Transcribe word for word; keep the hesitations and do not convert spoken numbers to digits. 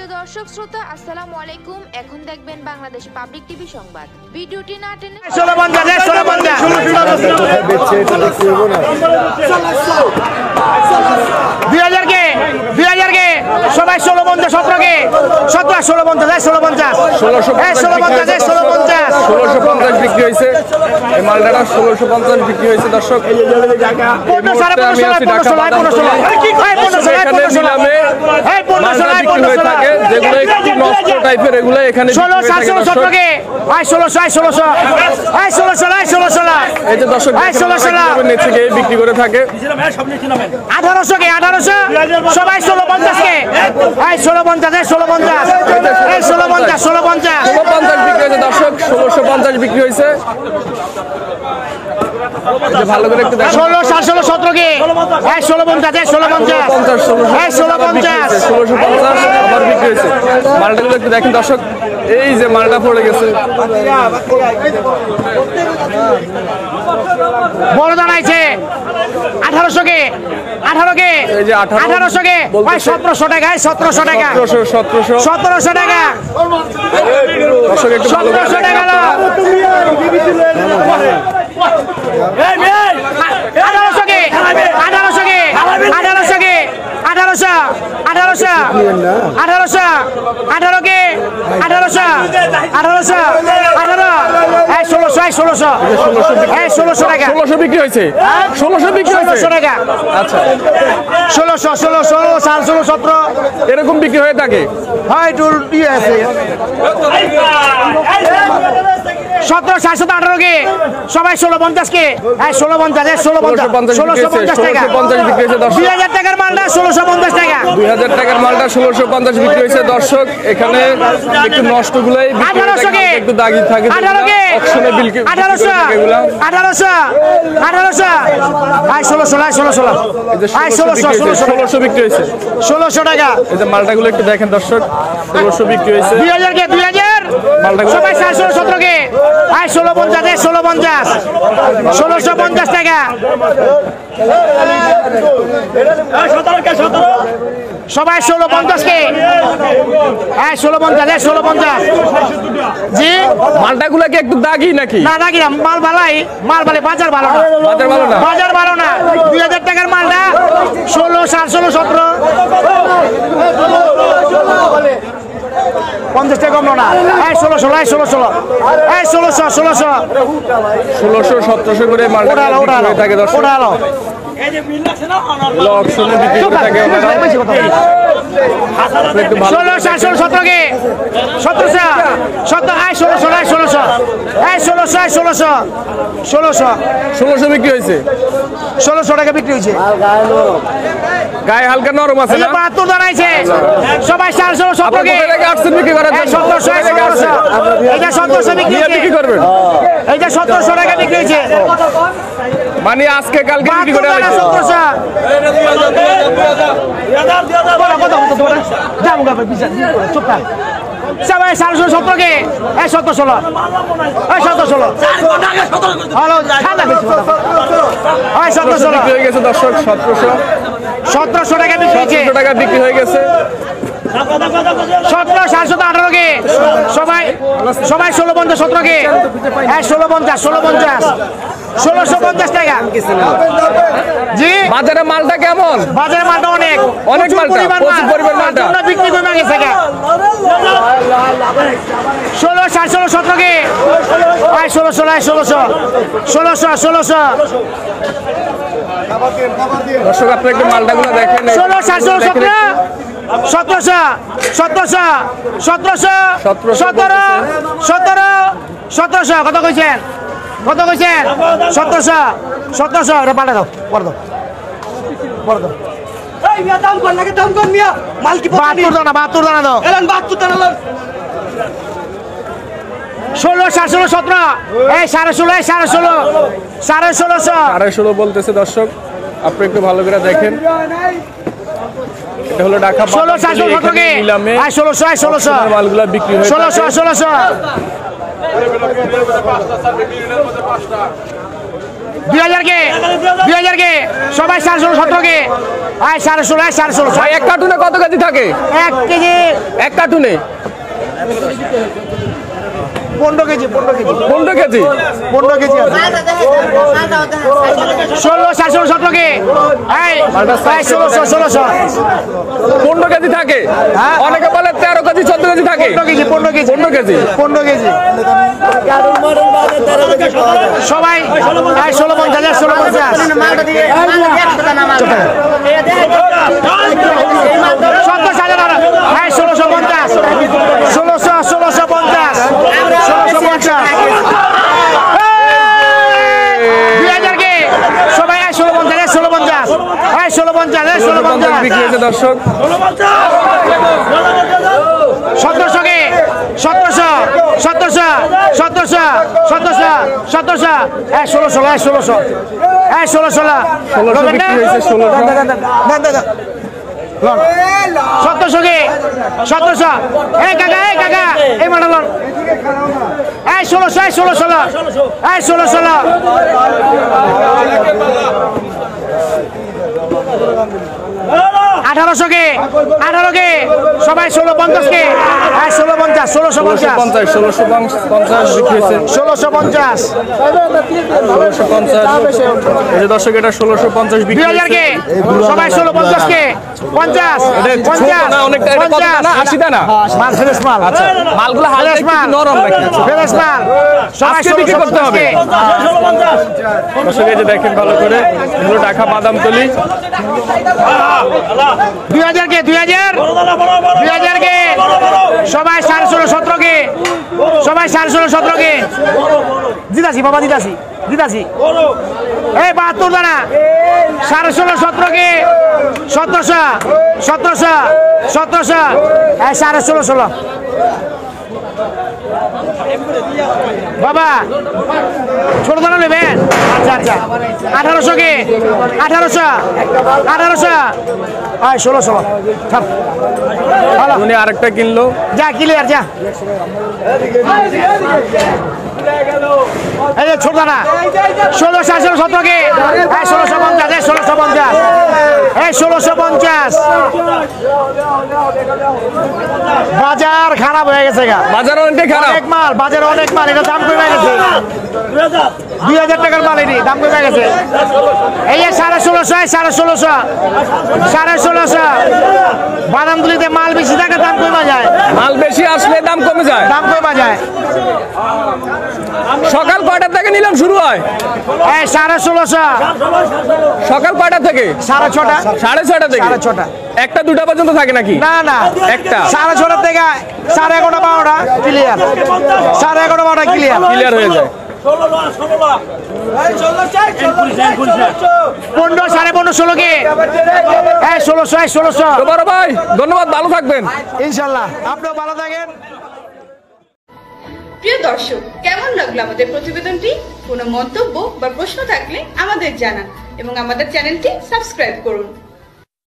প্রিয় দর্শক শ্রোতা আসসালামু আলাইকুম। এখন দেখবেন বাংলাদেশ পাবলিক টিভি সংবাদ। ভিডিওটি না টেনে ষোলো পঞ্চাশ ষোলো পঞ্চাশ দুই হাজার কে দুই হাজার কে সবাই ষোলো পঞ্চাশ সতেরো কে সতেরো ষোলো পঞ্চাশ ষোলো পঞ্চাশ ষোলোশো ষোলো পঞ্চাশ ষোলো পঞ্চাশ ষোলোশো পঞ্চাশ বিক্রি হয়েছে। এই মালটাটা ষোলোশো পঞ্চাশ বিক্রি হয়েছে দর্শক। পনেরো সাড়ে পনেরো থাকে যেগুলো একটু নষ্ট টাইপের এগুলো এখানে ষোলো সাতশো সতেরো কে আয় ষোলোশো আয় ষোলোশো আয় ষোলোশো আয় ষোলোশো এই যে দর্শক নিচে গিয়ে বিক্রি করে থাকে। আঠারোশো কে আঠারোশো সবাই ষোলো পঞ্চাশ কে আয় ষোলো পঞ্চাশ ষোলো পঞ্চাশ এই ষোলো পঞ্চাশ ষোলো পঞ্চাশ ষোলো পঞ্চাশ বিক্রি হয়েছে দর্শক। ষোলোশো পঞ্চাশ বিক্রি হয়েছে। ভালো করে একটু দেখো ষোলো সাত ষোলো সতেরো কে এই ষোলো পঞ্চাশ ষোলো পঞ্চাশ পঞ্চাশ ষোলোশো এই ষোলো পঞ্চাশ ষোলোশো পঞ্চাশ আবার বিক্রি হয়েছে। মালটাগুলো একটু দেখেন দর্শক, এই যে মালটা পড়ে গেছে বড় দাঁড়াইছে আঠারোশো কে আঠারো কে এই যে আঠারোশো কে সতেরোশো টাকা সতেরোশো টাকা সতেরোশো সতেরোশো সতেরোশো টাকা দর্শক একটু ভালো করে সতেরোশো টাকা আঠারোশো কে আঠারোশো কে আঠারোশো কে আঠারোশো আঠারোশো আঠারোশো আঠারো কে আঠারোশো আঠারোশো আঠারো এই ষোলোশো এই ষোলোশো এই ষোলোশো টাকা ষোলোশো বিক্রি হয়েছে। ষোলোশো বিক্রি হয়েছে ষোলোশো টাকা আচ্ছা ষোলোশো ষোলো ষোলো সাত ষোলো সতেরো এরকম বিক্রি হয়ে থাকে। হয় একটু ইয়ে আছে সতেরো সাতশো আঠারো কে সবাই ষোলো পঞ্চাশ কে ষোলো পঞ্চাশ ষোলো পঞ্চাশ ষোলোশো পঞ্চাশ টাকা পঞ্চাশ বিক্রি হয়েছে দর্শক। দুই হাজার টাকার মালটা ষোলোশো পঞ্চাশ টাকা দুই হাজার টাকার মালটা ষোলোশো পঞ্চাশ বিক্রি হয়েছে দর্শক। এখানে একটু নষ্ট গুলাই আঠারোশো কে একটু দাগি থাকে আঠারো কে আঠারোশো আঠারোশো আঠারোশো আয় ষোলোশো আয় ষোলোশো আয় ষোলোশো ষোলোশো ষোলোশো বিক্রি হয়েছে। ষোলোশো টাকা এই যে মালটাগুলো একটু দেখেন দর্শক, ষোলোশো বিক্রি হয়েছে। দুই হাজার কে দুই হাজার সবাই সাত ষোলো সতেরো কে আয় ষোলো পঞ্চাশ ষোলো পঞ্চাশ ষোলোশো পঞ্চাশ টাকা সবাই ষোলো পঞ্চাশ কে হ্যাঁ ষোলো পঞ্চাশ ষোলো পঞ্চাশ জি মালটাগুলো কি একটু দাগি নাকি? না নাকি না মাল ভালাই মাল ভালো বাজার ভালো না বাজার ভালো না বাজার ভালো না দুই হাজার টাকার মালটা ষোলো সাত ষোলো সতেরো পঞ্চাশ টাকা কম না এই ষোলো ষোলো এই ষোলো ষোলো এই ষোলোশো ষোলোশো ষোলোশো সতেরোশো করে মালটা থাকে দর্শক। ওঠালো অপশনে বিক্রি করে থাকে ষোলো সাত ষোলো সতেরো কে সতেরোশো সতেরো আয় ষোলোশো আয় ষোলোশো এই ষোলোশো আয় ষোলোশো ষোলোশো ষোলোশো বিক্রি হয়েছে। ষোলোশো টাকা বিক্রি হয়েছে। গায়ে হালকা নরম আছে না? বাহাত্তর দাঁড়াইছে সবাই সাড়ে ষোলো সতেরো কে বিক্রি করার সতেরোশো সতেরোশো এইটা সতেরোশো বিক্রি বিক্রি করবেন। এইটা সতেরোশো টাকা বিক্রি হয়েছে মানে আজকে কালকে বিক্রি করে সতেরোশো সবাই সাড়ে ষোলো সতেরো কে এই সতেরো ষোলো এই সতেরো ষোলো হ্যালো সতেরো ষোলো হয়ে গেছে দর্শক। সতেরোশো সতেরোশো টাকা বিক্রি হয়েছে সতেরোশো টাকা বিক্রি হয়ে গেছে। সতেরো সাতশো আঠারো কে সবাই সবাই ষোলো পঞ্চাশ সতেরো কে হ্যাঁ ষোলো পঞ্চাশ ষোলো পঞ্চাশ ষোলোশো পঞ্চাশ টাকা জি বাজারে মালটা কেমন? বাজারে মালটা অনেক অনেক মালটা, পরিমাণ প্রচুর পরিমাণ মালটা। আমরা বিক্রি করে গেছে ষোলো সাত ষোলো সতেরো কে আয় ষোলো ষোলো আয় ষোলোশো ষোলোশো ষোলোশো দর্শক আপনি একটু মালটাগুলো দেখেন। ষোলো সাত ষোলো সতেরো সতেরোশো সতেরোশো সতেরোশো সতেরো সতেরো সতেরোশো কত কইছেন কত কইছেন সতেরোশো সতেরোশো এটা পাল্টা দাও পরে দাও পরে দাও বাহাত্তর দাও না বাহাত্তর দানা দাও ষোলো সাড়ে ষোলো সতেরো এই সাড়ে ষোলো এই সাড়ে ষোলো সাড়ে ষোলোশো সাড়ে ষোলো বলতেছে দর্শক, আপনি একটু ভালো করে দেখেন। এটা হলো ঢাকা ষোলো সাড়ে ষোলো সতেরো কে আয় ষোলোশো আয় ষোলোশো মালগুলা বিক্রি হয়ে ষোলোশো ষোলোশো দুই হাজার কে দুই হাজার কে সবাই সাড়ে ষোলো সতেরো কে আয় সাড়ে ষোলো আয় সাড়ে ষোলো ভাই এক কার্টুনে কত কেজি থাকে? এক কেজি এক কার্টুনে পনেরো কেজি পনেরো কেজি পনেরো কেজি পনেরো কেজি আছে ষোলো সাড়ে ষোলো সতেরো কে এই এই ষোলোশো ষোলোশো পনেরো কেজি থাকে। হ্যাঁ। অনেকে বলে তেরো কেজি চোদ্দ কেজি থাকে। পনেরো কেজি পনেরো কেজি পনেরো কেজি পনেরো কেজি সবাই এই ষোলো পঞ্চাশ ষোলো পঞ্চাশ সত্তর হাজার এই ষোলোশো পঞ্চাশ ষোলোশো ষোলোশো পঞ্চাশ ষোলোশো পঞ্চাশ দুই হাজার কে সবাই এই ষোলো পঞ্চাশ এই ষোলো পঞ্চাশ এই ষোলো পঞ্চাশ এই ষোলো পঞ্চাশ বিক্রি হয়েছে দর্শক। সতেরোশো কে সতেরোশো সতেরোশো সতেরোশো সতেরোশো সতেরোশো এই ষোলোশো এই ষোলোশো এই ষোলোশো ষোলোশো বিক্রি হয়েছে ষোলোশো। সতেরোশো কে সতেরোশো এই কাকা এই কাকা এই মডেল এই ষোলোশো এই ষোলো ষোলো এই ষোলো ষোলো আঠারোশো কে আঠারো কে সবাই ষোলো পঞ্চাশ কে এই ষোলো পঞ্চাশ ষোলোশো ষোলোশো পঞ্চাশ পঞ্চাশ ষোলোশো পঞ্চাশ বিক্রি হয়েছে ষোলোশো পঞ্চাশ ষোলোশো পঞ্চাশ। এই যে দর্শক এটা ষোলোশো পঞ্চাশ দুই বিক্রি হাজার হয়েছে। কে সবাই ষোলো পঞ্চাশ কে পঞ্চাশ এটা ছোট পঞ্চাশ না, অনেকটা এটা কত পঞ্চাশ না, আশি দানা? মাল ফ্রেশ মাল আচ্ছা মালগুলো হালকা ফ্রেশ একটু মাল নরম নাকি? ফ্রেশ মাল সবাই আজকে বিক্রি করতে হবে। দর্শক এই যে দেখেন ভালো করে এগুলো ঢাকা বাদামতলি। দুই হাজার কে দুই হাজার দুই হাজার কে সবাই সাড়ে ষোলো সতেরো কে সবাই সাড়ে ষোলো সতেরো কে দিদাসি বাবা দিদাসি দিদাসি এই বাহাত্তর দানা সাড়ে ষোলো সতেরো কে সতেরোশো সতেরোশো সতেরোশো এই সাড়ে ষোলো ষোলো বাবা ছোট দানা নেবেন আচ্ছা আচ্ছা আঠারোশো কে আঠারোশো আঠারোশো আয় ষোলো ষোলো থাম ভালো উনি আরেকটা কিনলো। যা ক্লিয়ার যা এই যে ছোট দানা ষোলো সাড়ে ষোলো সতেরো কে এই ষোলোশো পঞ্চাশ এই ষোলোশো পঞ্চাশ এই ষোলোশো পঞ্চাশ বাজার খারাপ হয়ে গেছে গা বাজার অনেকটাই খারাপ। অনেক মাল বাজারে অনেক মাল এটা দাম কমে গেছে দুই হাজার টাকার মাল এটি দাম কমে গেছে এই যে সাড়ে ষোলোশো সাড়ে ষোলোশো সাড়ে ষোলোশো বাদামগুলিতে মাল বেশি থাকে দাম কমে যায় মাল বেশি আসলে দাম কমে যায়। দাম কমে যায় সকাল কয়টা থেকে নিলাম শুরু হয়? এই সাড়ে ষোলোশো সকাল কয়টা থেকে? সাড়ে ছটা সাড়ে ছয়টা থেকে সাড়ে ছটা একটা দুটা পর্যন্ত থাকে নাকি? না না একটা সাড়ে ছটা থেকে সাড়ে এগারোটা বারোটা ক্লিয়ার সাড়ে এগারোটা বারোটা ক্লিয়ার ক্লিয়ার হয়ে যায়। পনেরো সাড়ে পনেরো ষোলো কে এই ষোলোশো এই ষোলোশো তো বড় ভাই ধন্যবাদ, ভালো থাকবেন। ইনশাল্লাহ আপনিও ভালো থাকেন। প্রিয় দর্শক, কেমন লাগলো আমাদের প্রতিবেদনটি? কোনো মন্তব্য বা প্রশ্ন থাকলে আমাদের জানান এবং আমাদের চ্যানেলটি সাবস্ক্রাইব করুন।